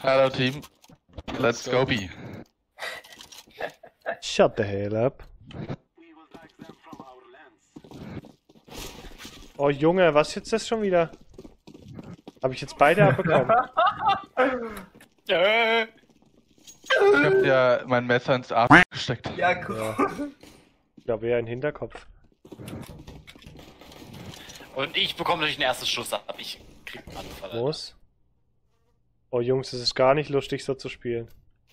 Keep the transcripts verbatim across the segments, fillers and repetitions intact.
Hello team. Let's go B. Shut the hell up. Oh Junge, was ist jetzt das schon wieder? Habe ich jetzt beide abbekommen? Ich hab dir mein Messer ins Arsch gesteckt. Ja, cool. Ja. Ich glaube eher ein Hinterkopf. Und ich bekomme natürlich den ersten Schuss ab. Ich krieg einen Anfall. Muss. Oh Jungs, es ist gar nicht lustig so zu spielen.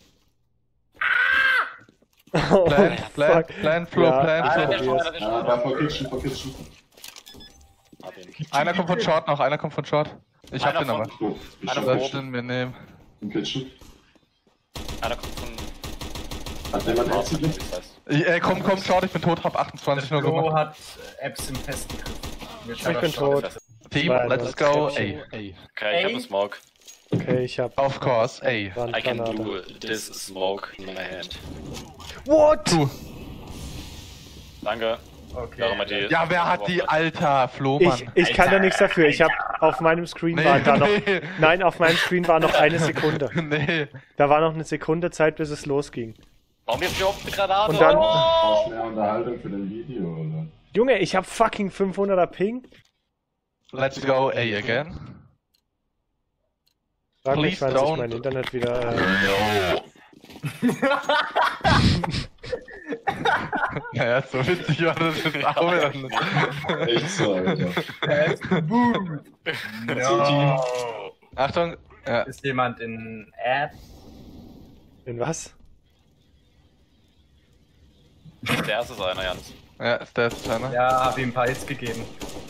Oh, Plan, plan, fuck. plan, Flo, Ja. plan, Ah, Flo. der schon, der Ja, schon. da vor Kitchen, vor Kitchen. Hab ihn. Einer kommt von Short noch, einer kommt von Short. Ich hab Einer den aber. von- So, Einer Kitchen. von- Das stimmt mir nehmen. Im Kitchen. Einer kommt von. Hat jemand Raus, Exit? das heißt. Ich, äh, komm, komm, Short, ich bin tot, hab achtundzwanzig nur Flo gemacht. hat Apps im festen Griff. Wir Ich bin tot. Team, Zwei, let's zwei, go zwei. A. Okay, ich hab einen Smoke. Okay, ich hab Of course, A. I can Brandgranate. do this smoke in my hand. What? Du. Danke. Okay. Warum hat die- Ja, wer hat die, Alter, Flo, Mann. Ich, ich kann da nichts dafür. Ich hab auf meinem Screen war da noch. nee. Nein, auf meinem Screen war noch eine Sekunde. Nee. Da war noch eine Sekunde Zeit, bis es losging. Warum wirft ihr überhaupt eine Granate? Und dann- Oh! Brauchst du mehr Unterhaltung für dein Video, oder? Junge, ich hab fucking fünfhunderter Ping. Let's go A again. Sag mich, Please wann sich don't. mein Internet wieder. Äh, Naja, so witzig war das jetzt auch wieder nicht. Echt so, Alter. Boom. No. Achtung. Ja. Ist jemand in Ad? in was? Der erste ist einer, Jans. Ja, ist der jetzt einer? Ja, hab ihm ein paar Hits gegeben.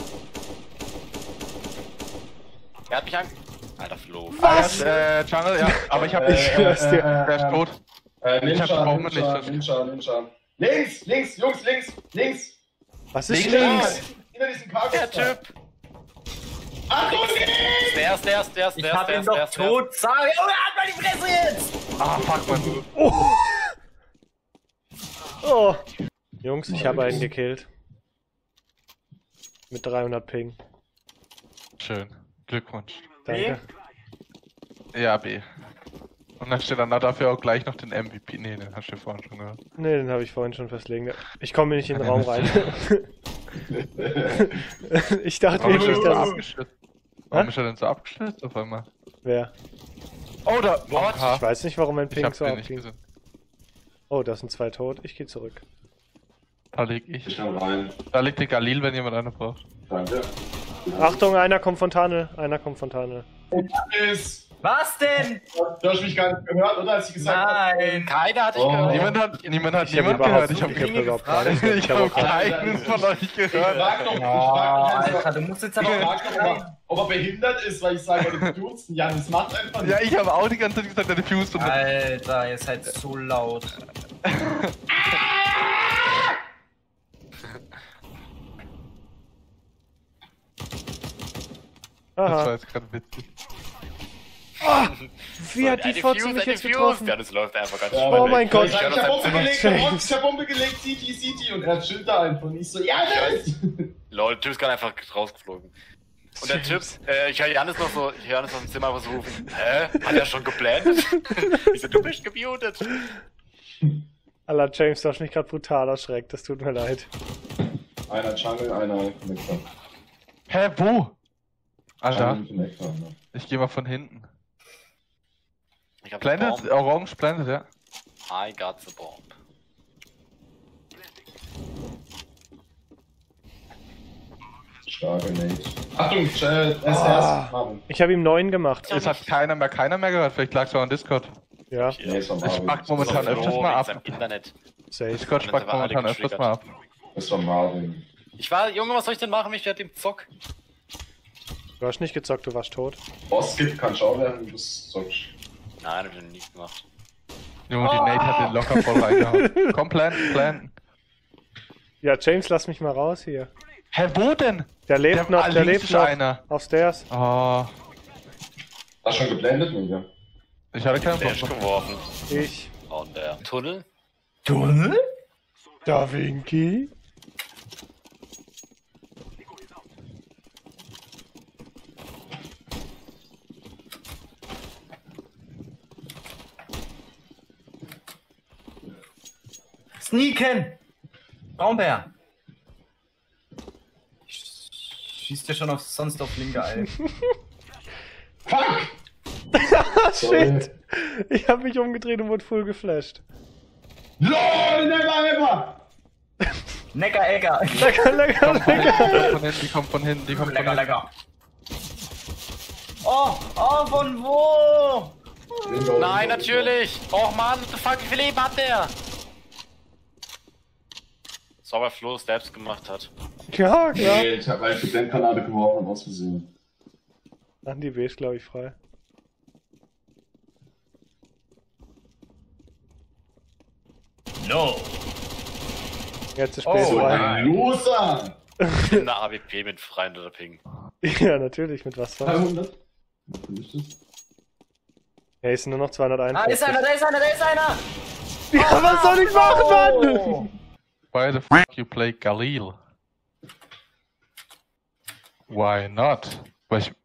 Er hat mich an. Alter Flo. Was? Äh, Jungle, ja. Aber ich hab Ich schwör's dir. Der ist tot. Äh, Ich hab Ninja, Baum Ninja, nicht. Ninja, Ninja. Links, links, Jungs, links, links. Was ist Links. links? Hinter diesem Cargo. Der Typ! Achtung, Der ist, der ist, der ist, Ich der ist, hab der ihn ist, der doch ist, der ist. tot. Sag, Junge, halt mal die Fresse jetzt! Ah, fuck, man. Oh. Jungs, ich habe einen gekillt. Mit dreihundert Ping. Schön. Glückwunsch. Danke. Ja, B. Und dann steht dann dafür auch gleich noch den M V P. Nee, den hast du vorhin schon gehört. Ne, den habe ich vorhin schon festlegen. Ich komme nicht in den Raum rein. Ich dachte Warum ist er wirklich, denn so dass es... abgestürzt? Warum ist er denn so abgestürzt auf einmal? Wer? Oh, da! What? Ich weiß nicht, warum mein Ich Ping hab so den nicht abging. gesehen. Oh, das sind zwei tot. Ich gehe zurück. Da lig Ich ich. komm rein. Da liegt der Galil, wenn jemand eine braucht. Danke. Achtung, einer kommt von Tunnel. Einer kommt von Tunnel. Ist. Was denn? Du hast mich gar nicht gehört, oder? Als ich gesagt habe. Nein. Keiner hat dich Oh. gehört. Niemand hat, niemand hat Ich hab niemand überhaupt, gehört. Ich hab, ich hab überhaupt gar nicht. ich hab auch- keinen von euch Ich gehört. frag doch, ich Oh, frag doch, Alter, du musst jetzt ich aber frag doch ob, er, ob er behindert ist, weil ich sage, du duzen. Jan, das macht einfach nicht. Ja, ich habe auch die ganze Zeit gesagt, der Diffuse und Alter, ihr seid so laut. das war Aha. jetzt gerade witzig. Wie hat die Fotze mich jetzt getroffen? Ja, das läuft einfach ganz Ja, schnell. Oh mein weg. Gott. Ich hab Bombe gelegt, ich hab ich hab Bombe gelegt, C T, C T und er chillt da einfach. Und ich so, ja, das! Lol, der Typ ist gerade einfach rausgeflogen. Und der Typ, äh, ich höre Janis noch so, ich höre Janis aus dem Zimmer einfach so rufen, hä? Hat er schon geblendet? Ich so, du bist gemutet. Alter, James, du hast mich gerade brutal erschreckt. Das tut mir leid. Einer Jungle, einer Connector. Hä, wo? Alter, Jungle, Connector, ne? ich geh mal von hinten. Ich hab Blendet, the bomb. orange blendet, ja. I got the bomb. Starke Nate. Achtung, äh, S S. Ah. Marvin. Ich habe ihm neun gemacht. Es hat keiner mehr, keiner mehr gehört. Vielleicht lag es auch an Discord. Ja, Nee, es war Ich Marvin. mag momentan So, öfters Flo mal wegen ab. seinem Internet. safe. Discord Dann spackt sind wir alle momentan öfters mal ab. Es war Marvin. Ich war, Junge, was soll ich denn machen? Ich werde im Zock. Du hast nicht gezockt, du warst tot. Boss gibt kann ich auch werden, du bist so. Nein, hab ich noch nie gemacht. Junge, die Nate hat den locker voll reingehauen. Komm, planten, planten. Ja, James, lass mich mal raus hier. Hä, wo denn? Der lebt Der- noch, ah, der links lebt ist noch. einer. Auf Stairs. Oh, Hast schon geblendet, Mega? ich hatte keinen Der ist Bock. geworfen. Ich. Und der Tunnel. Tunnel? Da Vinci. Sneaken! Braunbär! Schießt ja schon auf, sonst auf linke Ei. Fuck! Shit! Ich hab mich umgedreht und wurde full geflasht. LOL, never ever! Necker, Ecker! Lecker, lecker, lecker! Die kommt von hinten, die kommt von hinten, die kommt von Lecker, hinten. lecker! Oh, oh, von wo? Nein, natürlich! Och Mann, what the fuck, wie viel Leben hat der? So, weil Flo Stabs gemacht hat. Ja, klar. Alter, weil ich die Blendgranate geworfen habe aus Versehen. Andi B ist, glaube ich, frei. No! Jetzt ist Oh, spät frei. Ein Loser! In der A W P mit freien oder Ping. Ja, natürlich, mit was sonst? dreihundert? Was ist das? Ja, ist nur noch Da zweihunderteinundvierzig. ist einer, da ist einer, da ist einer! Ja, was soll ich machen, Mann? Oh. Why the fuck you play Galil? Why not? Weil ich...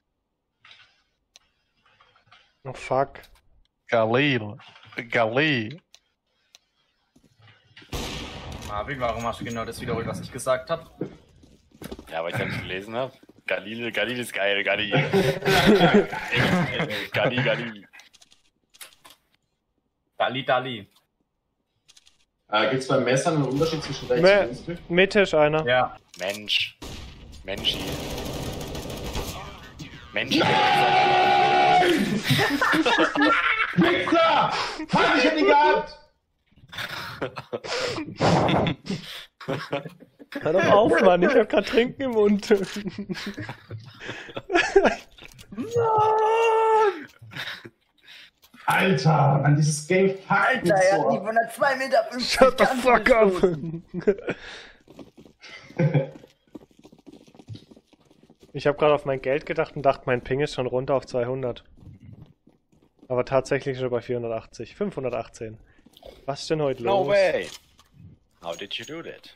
Oh, fuck. Galil. Galil. Marvin, warum hast du genau das wiederholt, was ich gesagt habe? Ja, weil ich das nicht gelesen habe. Galil, Galil ist geil, Galil. Galil, Galil. Dali, Dali. Äh, Gibt es beim Messer einen Unterschied zwischen rechts Me und links? Mitte ist einer. Ja. Mensch. Menschi. Menschi. Wichser! Fuck, ich hätte ihn gehabt! Hör doch auf, Mann, ich hab grad Trinken im Mund. Alter, an dieses Game fuckt Alter, mich er so hat die ab. von der zwei Meter fünfzig Shut the ganz fuck up! gestoßen. Ich habe gerade auf mein Geld gedacht und dachte, mein Ping ist schon runter auf zweihundert. Aber tatsächlich ist er bei vierhundertachtzig. fünfhundertachtzehn. Was ist denn heute los? No way. How did you do that?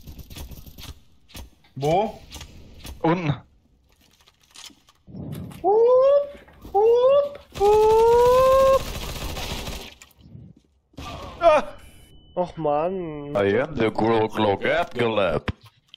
Wo? Unten. Ah! Och Mann. I am the Girl Glock Lab.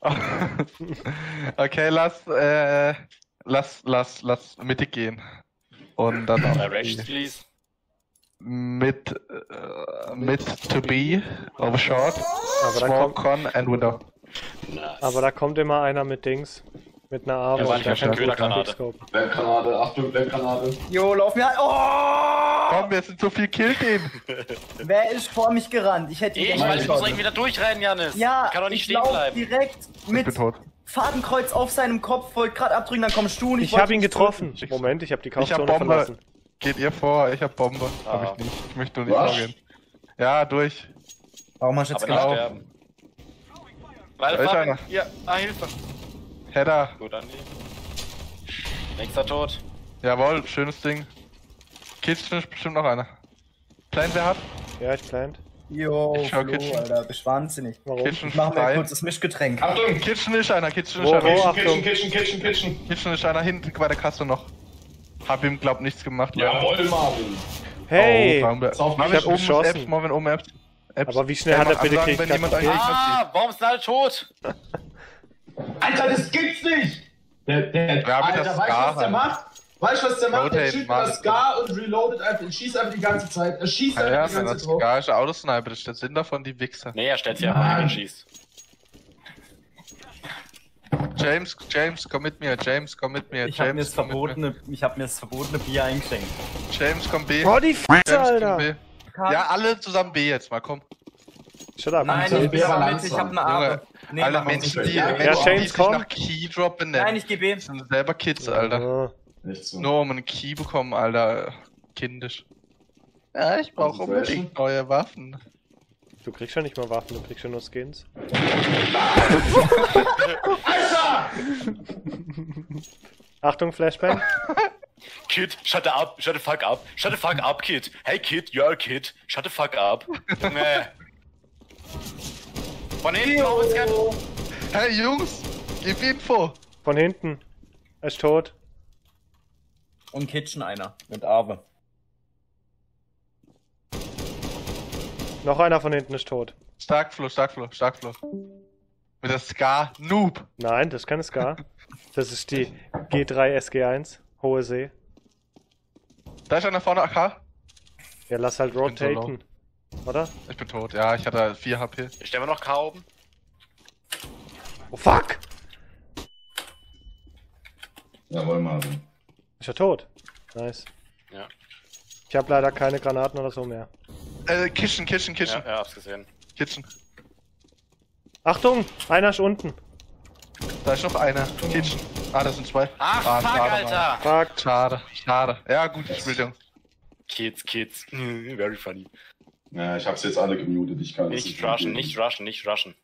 Okay, lass, äh, lass, lass, lass mittig gehen. Und dann auf Directions, die- please. mit, äh, mit to be, over short, Aber da, smoke, kommt, con and window. Nice. aber da kommt immer einer mit Dings. Mit einer Arme. Ja, war und nicht der auf kann der gut Ködergranate. Quickscopen. Blendgranate, Achtung, Blendgranate. Jo, lauf mir halt. Oh! Komm, wir sind so viel Kill-Team. Wer ist vor mich gerannt? Ich hätte ihn Ich, gerne weil ich muss angeschaut. irgendwie wieder durchrennen, Janis. Ja, Ich kann doch nicht ich stehen lauf bleiben. direkt Ich mit bin tot. Fadenkreuz auf seinem Kopf, wollte gerade abdrücken, dann kommst du und ich Ich wollte habe ihn dich getroffen. Ich- Moment, ich habe die Ich hab Kaufzone Bombe. verlassen. Geht ihr vor? Ich hab Bombe. Hab Ah. ich nicht. Ich möchte nur nicht Was? vorgehen. Ja, durch. drücken. Warum hast du jetzt Aber nicht Genau. sterben. Weil Da ist Fabian- einer. Ja, ah, Hilfe. Header. Gut, Andi. Nächster tot. Jawohl, schönes Ding. Kitchen ist bestimmt noch einer. Klein, wer hat? Ja, ich plant. Jo, Ich schau Flo, Kitchen. Alter, bist wahnsinnig. Warum? Kitchen Ich mach mir frei. ein kurzes Mischgetränk. Achtung! Kitchen ist einer, Kitchen ist Wo, einer. wo? Kitchen, Achtung. Kitchen, Kitchen, Kitchen, Kitchen. Kitchen ist einer hinten bei der Kasse noch. Hab ihm, glaub, nichts gemacht. leider. Jawohl, Marvin. Hey! Oh, Marvin, Pass auf, Marvin, ich hab oben geschossen. ist Apps, Marvin, oben Apps. Apps. Aber wie schnell hat Kann er man bitte ansagen, wenn gekriegt? jemand einen Gegner Ah, warum ist denn alle tot? Alter, das gibt's nicht! Der, der, Ja, aber Alter, das weißt du, Scar was der halt. macht? Weißt du, was der macht? Der Rotate, schießt Mann. das Scar und reloadet einfach, schießt einfach die ganze Zeit. Er schießt Ja, einfach ja, die wenn ganze das Zeit drauf. gar ist Autosniper, das ist der Sinn davon, die Wichser. Nee, er stellt sich einfach Mann. hin und schießt. James, James, komm mit mir, James, komm mit mir, Ich hab mir James, das komm mit mir. verbotene, ich hab mir das verbotene Bier eingeschenkt. James, komm B. Oh, die Fresse, James, komm Alter! B. Ja, alle zusammen B jetzt mal, komm. Shut up. Nein, so ich ein bin bisschen aber mit, ich hab eine Junge, Arme. Nee, alle mach mal Menschen, nicht. die, Ja, Menschen, die James, sich komm. nach Keydrop benennen, Nein, ich geh B. sind selber Kids, Alter. Ah. Nicht so. Nur um einen Key bekommen, Alter. Kindisch. Ja, ich brauche Also, unbedingt neue Waffen. Du kriegst ja nicht mal Waffen, du kriegst ja nur Skins. Alter! Achtung, Flashbang. Kid, shut up, shut the fuck up, shut the fuck up, Kid. Hey, Kid, you're a Kid, shut the fuck up. Junge. Von hinten, oh, Hey Jungs, gib Info. Von hinten. Er ist tot. Und Kitchen einer. Mit Arve. Noch einer von hinten ist tot. Stark Flo, stark Flo, stark Flo. Mit der Ska Noob. Nein, das ist keine Ska. Das ist die G drei S G eins, Hohe See. Da ist einer vorne, A K. Ja, lass halt bin so rotaten. Oder? Ich bin tot, ja, ich hatte vier H P. Ich stelle mir noch K oben. Oh fuck! Jawohl, Marvin. Ist er tot? Nice. Ja. Ich habe leider keine Granaten oder so mehr. Äh, Kitchen, Kitchen, Kitchen, Ja, ja, hab's gesehen. Kitchen. Achtung! Einer ist unten. Da ist noch einer. Kitchen. Ah, das sind zwei. Ach, ah, fuck, schade, Alter! Fuck. Schade, schade. Ja, gut gespielt, Jungs. Kids, Kids. Very funny. Ja, ich hab's jetzt alle gemutet, ich kann das Nicht rushen, nicht rushen, nicht rushen.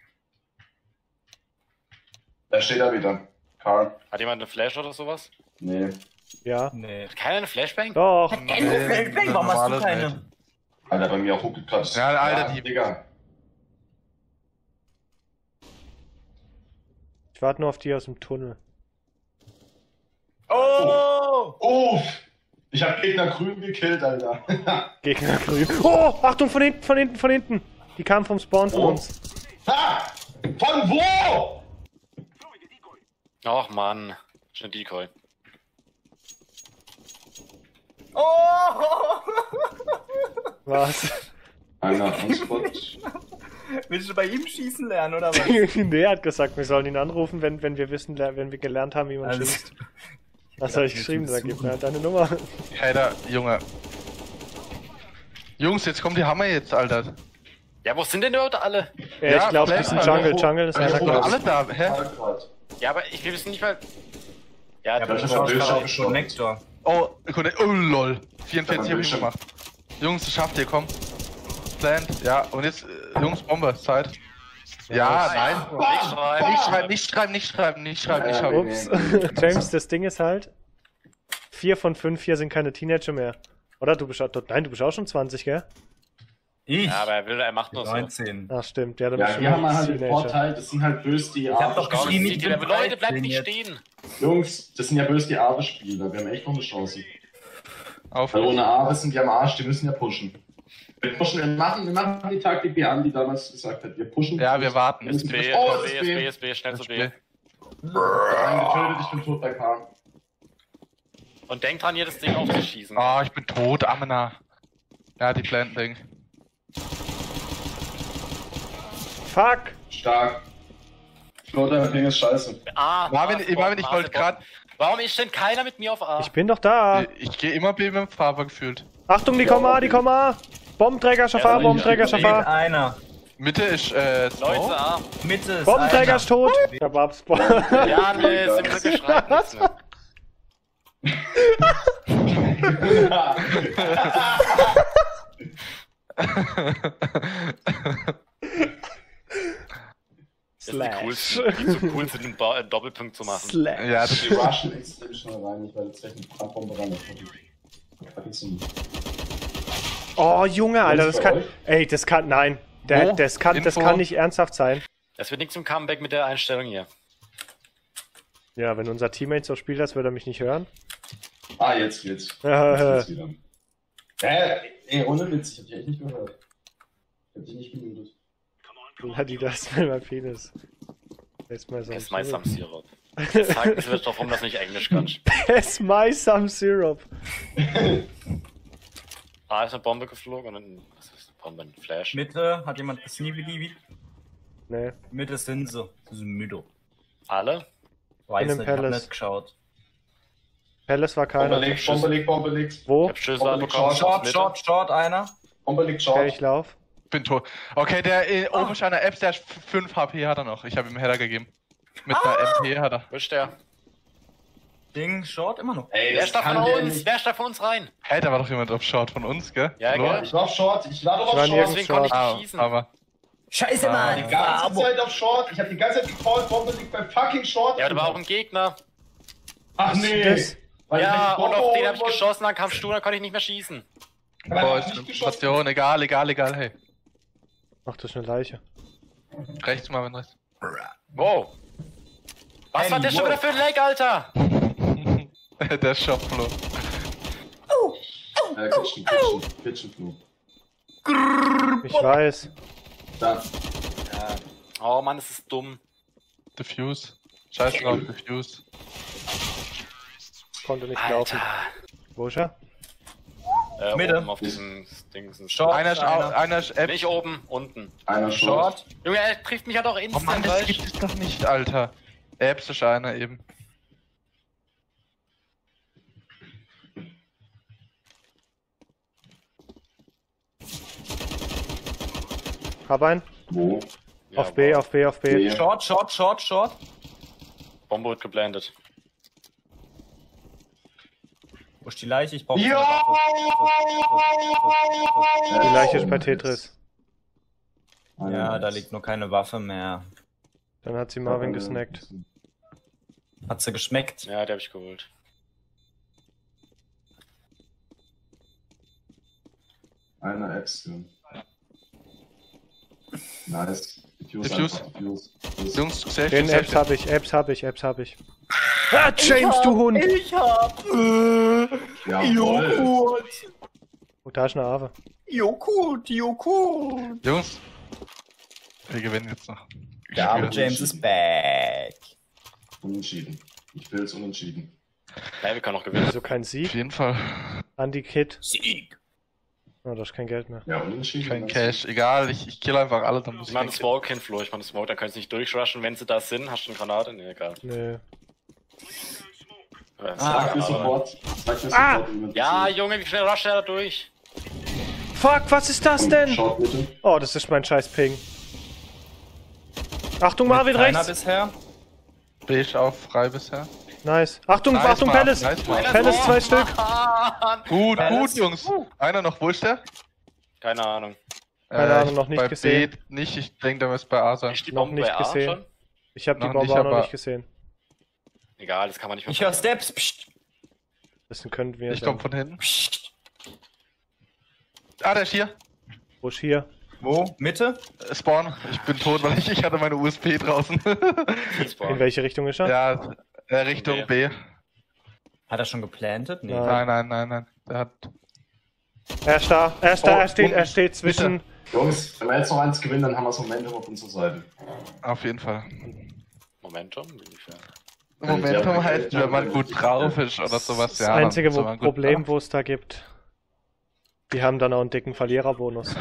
Da steht er wieder. Karl. Hat jemand eine Flash oder sowas? Nee. Ja. Nee. Hat keiner eine Flashbang? Doch. Ende Feldbang, warum hast du normales keine? nicht. Alter, bei mir auch ruckelt grad. Ja, Alter, die- Digga. Ich warte nur auf die aus dem Tunnel. Oh! Oh! Ich hab Gegner grün gekillt, Alter. Gegner grün. Oh! Achtung, von hinten, von hinten, von hinten! Die kamen vom Spawn von Oh. uns. Ha! Von wo? Ach man, ist eine Decoy. Oh! Was? Einer Spot. Willst du bei ihm schießen lernen, oder was? Nee, er hat gesagt, wir sollen ihn anrufen, wenn, wenn wir wissen, wenn wir gelernt haben, wie man Alles- schießt. Was habe ich geschrieben? Da gibt mir halt deine Nummer. Alter, Junge. Jungs, jetzt kommt die Hammer jetzt, Alter. Ja, wo sind denn überhaupt alle? Ja, ich glaube, die Flash, sind Alter. Jungle. Jungle ist Ja, einer, wo- glaub Alle ich. da, hä? Ja, aber ich will wissen nicht mal. Ja, Ja, du aber das das ist ist ein Bildschirm auch geschossen. Connector. Oh, Kunde, oh lol. vierundvierzig hab ich Bildschirm. gemacht. Jungs, das schafft ihr, komm. Plant, ja, und jetzt, äh, Jungs, Bombe, Zeit. Ja, nein. nicht schreiben. Nicht schreiben, nicht schreiben, nicht schreiben, nicht schreiben, nicht schreiben. Ups. James, das Ding ist halt, vier von fünf hier sind keine Teenager mehr. Oder? Du bist auch, nein, du bist auch schon zwanzig, gell? Ich? Ja, aber er will, er macht nur so. neunzehn. Ach, stimmt. Ja, dann Ja, bist du wir haben ein halt den Teenager. Vorteil, das sind halt böse die hab doch Arbe- Warum geschrieben, sieht ich ihr, bin Leute, bleibt dreizehn nicht jetzt. stehen. Jungs, das sind ja böse die Arbe-Spieler. Wir haben echt noch eine Chance. Auf. Weil ohne Arbe sind die am Arsch, die müssen ja pushen. Wir pushen, wir machen, wir machen die Taktik, die Andi damals gesagt hat. Wir pushen. Ja, wir warten. Wir müssen B, pushen. Oh, B, das S ist B, B. S B, schnell zu B. Spiel. Einen getötet, ich bin tot bei K. Und denkt dran, hier das Ding aufzuschießen. Ah, ich bin tot, Amena. Ja, die Plant-Ding. Fuck! Stark. Flotter Ding ist scheiße. Ah, Marvin, Maße Marvin, ich Maße wollte grad. Warum ist denn keiner mit mir auf A? Ich bin doch da! Ich gehe immer B mit dem Fahrer gefühlt. Achtung, die kommen A, die kommen A! Bombenträger, Schafar, Ja, Bombenträger, Fehlt Schafar! einer. Mitte ist, äh, Snow. Leute, A. Mitte ist Bombenträger einer. ist tot! Ich hab Abspawn. Ja, nee, sind wir geschreit. nichts mehr. Das ist die coolste, die so cool sind, einen Ba- einen Doppelpunkt zu machen. Slash. Ja, das Die rushen extrem schnell rein. Ich werde jetzt gleich eine Brandbombe ran. Vergessen. Oh, Junge, Alter, das bei kann. euch? Ey, das kann. Nein. Der, Wo? das, kann, das Info? kann nicht ernsthaft sein. Das wird nichts zum Comeback mit der Einstellung hier. Ja, wenn unser Teammate so spielt, als würde er mich nicht hören. Ah, jetzt geht's. Jetzt Äh, geht's wieder. Hä? Ey, ohne Witz, ich hab dich echt nicht gehört. Ich hab dich nicht gemutet. Ladi, das ist mein Penis. Ist mal so. Es meist am Sirup. Jetzt sagt es wird doch rum, dass du nicht Englisch kannst. Es my some syrup. A ist eine Bombe geflogen und dann. Was ist eine Bombe? Ein Flash. Mitte, hat jemand Sneevy? Nee. Mitte sind sie. Das ist Mitte. Alle? Weiß In dem nicht, ich hab Palace. nicht geschaut. Palace war Bombe keiner. liegt, Bombe liegt, Bombe liegt. Ich Wo? hab Schüsse Oh, bekommen. Short, aus Short, Mitte. short, short, einer. Bombe liegt Okay, short. ich lauf. bin tot. Okay, der äh, oben ist einer Apps, der hat fünf H P hat er noch. Ich habe ihm Header gegeben. Mit einer M P hat er. Wo ist der? Ding, short immer noch. Ey, Wer das ist da kann von der uns? nicht. Wer ist da von uns rein? Hey, da war doch jemand auf Short von uns, gell? Ja, Hallo? gell? Ich war auf Short, ich war doch Ich war auf Short. nirgends Deswegen konnte ich Ah, nicht schießen. aber. Scheiße, Ah. Mann. Die ganze Zeit auf Short. Ich hab die ganze Zeit gecallt, Bombe liegt bei fucking Short. Ja, da war auch ein Gegner. Ach nee. das? Weil Ja, ich die und Bombe auf den holen habe ich wollte. geschossen, dann kam Stu, dann konnte ich nicht mehr schießen. Aber er Boah, hat ist nicht eine geschossen. Station, egal, egal, egal, hey. Ach, das ist eine Leiche. Rechts, Marvin, rechts. Wow. Was Hey, war das schon wow. wieder für ein Lag, Alter? Der Shopflow. Äh, Kitchen, Kitchen, Kitchen Flu. Ich weiß. Da. Ja. Oh Mann, es ist dumm. Diffuse. Scheiß drauf, Diffuse. Konnte nicht laufen. Alter. Wo ist er? Äh, Mitte. oben auf diesem Ding. ist ein Short. Einer ist, einer. au- einer ist App. Nicht oben, unten. Einer Short. Short. Junge, er trifft mich ja doch Oh instant. Mann, das weißt gibt es doch nicht, Alter. Apps ist einer eben. Hab einen. Wo? Ja, Auf B, wow. auf B, auf B. B. Short, Short, Short, Short. Bombe wird geblendet. Wo ist die Leiche? Ich brauche Ja! Die Leiche ist bei Tetris. Ja, da liegt nur keine Waffe mehr. Dann hat sie Marvin gesnackt. Hat sie geschmeckt? Ja, der hab ich geholt. Einer Epsilon. Nice. Diffuse. Diffuse. einfach, Diffuse. Diffuse. Jungs, safe, Den safe, Apps hab ich, Apps hab ich, Apps hab ich. Ah, James, du Hund! Ich hab. Jawohl. Oh, da ist eine Ave. Joghurt, Joghurt. Jungs. Wir gewinnen jetzt noch. Ich Der arme schwöre. James ist back. Unentschieden. Ich will's unentschieden. Ja, wir können noch gewinnen. Also kein Auf Sieg. jeden Fall. Andy Kid. Sieg. Oh, da ist kein Geld mehr. Ja, unentschieden. Kein das- Cash. Egal, ich, ich kill einfach alle, dann muss Ich ich mach kein einen Smoke hin, Flo. Ich mach einen Smoke, dann können sie nicht durchrushen, wenn sie da sind. Hast du eine Granate? Nee, egal. Nö. Ja, Sag mir aber- sofort. Sag mir Ah! sofort, wie man Ja, das Junge, wie schnell rusht er da durch? Fuck, was ist das sieht. denn? Short bitte. Oh, das ist mein scheiß Ping. Achtung, Marvin Keiner rechts! bisher. B ist auch frei bisher. Nice. Achtung, Nice, Achtung, Mann, Palace! nice, Mann. Palace, zwei Stück. Mann. Gut, Palace. gut, Jungs. Einer noch, wo ist der? Keine Ahnung. Keine Ahnung, noch nicht bei gesehen. B nicht, ich denke, der muss bei A sein. Ist die Noch Bombe nicht bei A gesehen. schon? Ich habe die Noch Bombe nicht, auch noch aber- nicht gesehen. Egal, das kann man nicht mehr Ich höre Steps. Psst. Das können wir Ich sein. komm von hinten. Psst. Ah, der ist hier. Wo ist hier? Wo? Mitte? Äh, Spawn. Ich bin tot, weil ich, ich hatte meine U S P draußen. In welche Richtung ist er? Ja, äh, Richtung B. Hat er schon geplantet? Nee. Ja. Nein, nein, nein, nein. Der hat. Er ist da, er ist da, Oh, er steht, er unten. steht zwischen. Jungs, wenn wir jetzt noch eins gewinnen, dann haben wir das Momentum auf unserer Seite. Auf jeden Fall. Momentum? Inwiefern? Momentum Ja, heißt, wenn man gut drauf ist oder sowas. Das Ja, dann einzige ist wo man gut Problem, drauf. wo es da gibt. Die haben dann auch einen dicken Verliererbonus.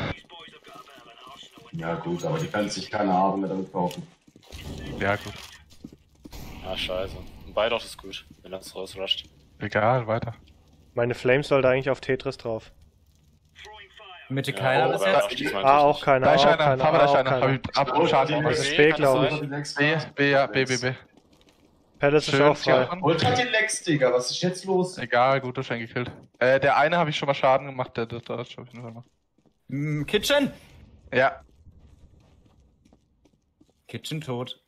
Ja gut, aber die können sich keine Ahnung mehr damit kaufen. Ja, gut. Ah, scheiße. Und beide auch ist gut, wenn das rausrusht. Egal, weiter. Meine Flames sollte eigentlich auf Tetris drauf. Mitte keiner aber bisher. überrascht diesmal Ah, natürlich auch keiner. Da ist auch einer, keiner, aber da ist auch einer. Hab keiner. ich ab und Schaden Das gemacht. ist B, glaube kann ich. sein. B, B, ja, B, B, B. Palace ist Schön, auch frei. Sion. Holt halt den Lex, Digga, was ist jetzt los? Egal, gut, du hast einen gekillt. Äh, der eine habe ich schon mal Schaden gemacht, der dritte hat schon auf jeden Fall noch. Mm, Kitchen. Ja, Kitchen tot.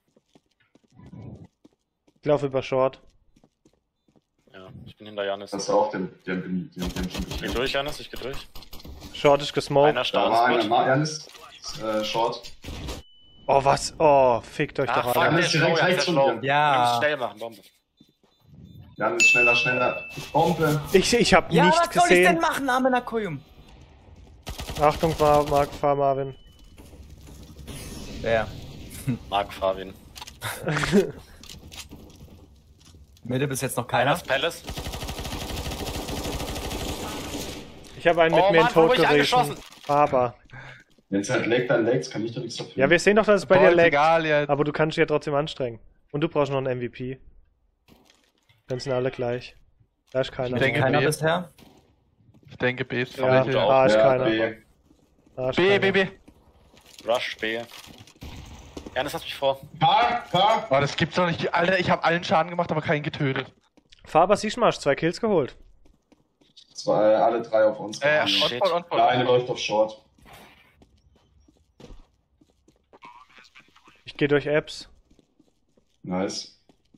Ich laufe über Short. Ja, ich bin hinter Janis. Das ist auch den, den, den, den, den schon Ich geh gekillt. durch, Janis, ich geh durch. Short ist gesmoked. Einer Da war einer, startet. Ma- Janis, äh, Short. Oh, was? Oh, fickt euch Ah, doch fuck, alle. der Janis ist direkt schlau, Janis rechts ist von schlau. dir. Wir Ja. müssen schnell machen, Bombe. Janis, schneller, schneller. Bombe. Ich, ich hab Ja, nichts was soll ich denn gesehen. machen, Amenakoyum? Achtung, Mar Mark, fahr Marvin. Wer? Marc Fabian. Mitte bis jetzt noch Einer keiner. ist Palace. Ich habe einen mit Oh mir in Mann, wo Tod wurde ich gerissen. angeschossen? Aber. Wenn es halt leckt, dann leckt's, kann ich doch nichts dafür. Ja, wir sehen doch, dass es bei Boah, dir ist leckt. egal jetzt. Aber du kannst dich ja trotzdem anstrengen. Und du brauchst noch einen M V P. Dann sind alle gleich. Da ist keiner. Ich denke, Keiner B. bisher. Ich denke, B ist Ja, frei. du auch. A ist ja, keiner. B. A ist B, keiner. B, B. Rush, B. Janis hat mich vor. Paar, paar. Oh, das gibt's doch nicht. Alter, ich habe allen Schaden gemacht, aber keinen getötet. Faber Sischmarsch, zwei Kills geholt. Zwei, alle drei auf uns. Äh, gekommen. shit. on, on, on, Der eine läuft auf Short. Ich gehe durch Apps. Nice.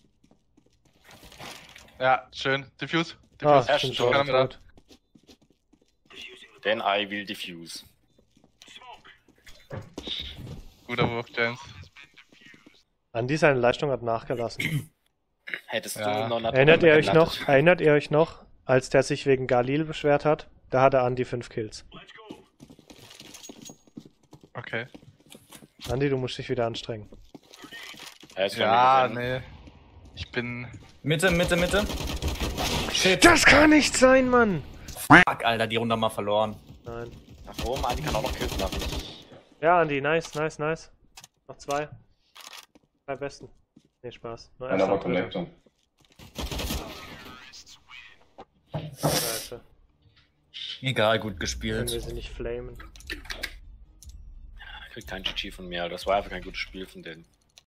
Ja, schön. Diffuse. Ah, Diffuse. ich bin Erst schon schon. tot. Denn I will diffuse. Guter Wurf, James. Andi, seine Leistung hat nachgelassen. Hättest Ja. du noch eine Erinnert ihr euch Latte. noch, erinnert ihr euch noch, als der sich wegen Galil beschwert hat? Da hatte Andi fünf Kills. Okay. Andi, du musst dich wieder anstrengen. Er ist Ja, schon nee. Ich bin. Mitte, Mitte, Mitte. Shit. Das kann nicht sein, Mann! Fuck, Alter, die Runde haben wir verloren. Nein. nach oben, Andi kann auch noch Kills machen. Ja, Andi, nice, nice, nice. Noch zwei. Zwei besten. Nee, Spaß. Nur Einer war erster und dritter. Connector. Scheiße. Egal, gut Können gespielt. wir sie nicht flamen. Er kriegt kein G G von mir, das war einfach kein gutes Spiel von denen.